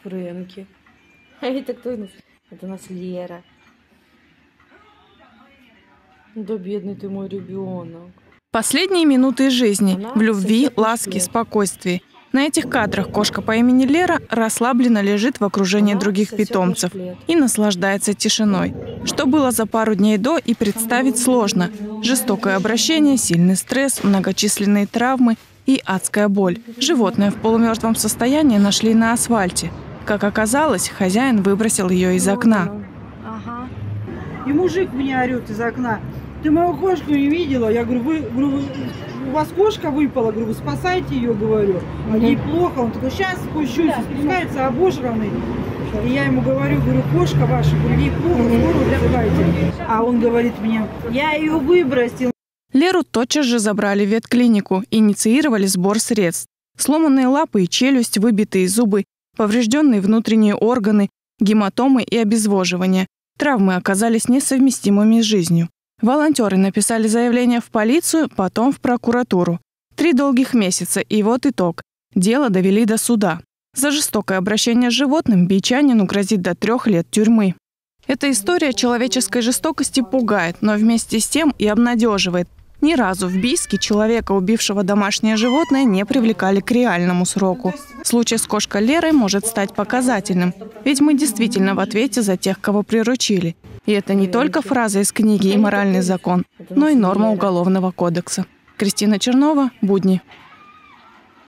Фрэнки. А это кто у нас? Это у нас Лера. Да бедный ты мой ребенок. Последние минуты жизни в любви, ласке, спокойствии. На этих кадрах кошка по имени Лера расслабленно лежит в окружении других питомцев и наслаждается тишиной. Что было за пару дней до, и представить сложно. Жестокое обращение, сильный стресс, многочисленные травмы и адская боль. Животное в полумертвом состоянии нашли на асфальте. Как оказалось, хозяин выбросил ее из окна. Ага. И мужик мне орет из окна: ты мою кошку не видела? Я говорю, у вас кошка выпала, говорю, вы спасайте ее, говорю. А ей плохо. Он такой: сейчас спущусь, спускается обожранный. И я ему говорю, кошка ваша, говорю, ей плохо, скоро вызывайте. А он говорит мне: я ее выбросил. Леру тотчас же забрали в ветклинику и инициировали сбор средств. Сломанные лапы и челюсть, выбитые зубы, поврежденные внутренние органы, гематомы и обезвоживание. Травмы оказались несовместимыми с жизнью. Волонтеры написали заявление в полицию, потом в прокуратуру. 3 долгих месяца, и вот итог. Дело довели до суда. За жестокое обращение с животным бичанину грозит до 3 лет тюрьмы. Эта история человеческой жестокости пугает, но вместе с тем и обнадеживает. Ни разу в Бийске человека, убившего домашнее животное, не привлекали к реальному сроку. Случай с кошкой Лерой может стать показательным, ведь мы действительно в ответе за тех, кого приручили. И это не только фраза из книги и моральный закон, но и норма Уголовного кодекса. Кристина Чернова, «Будни».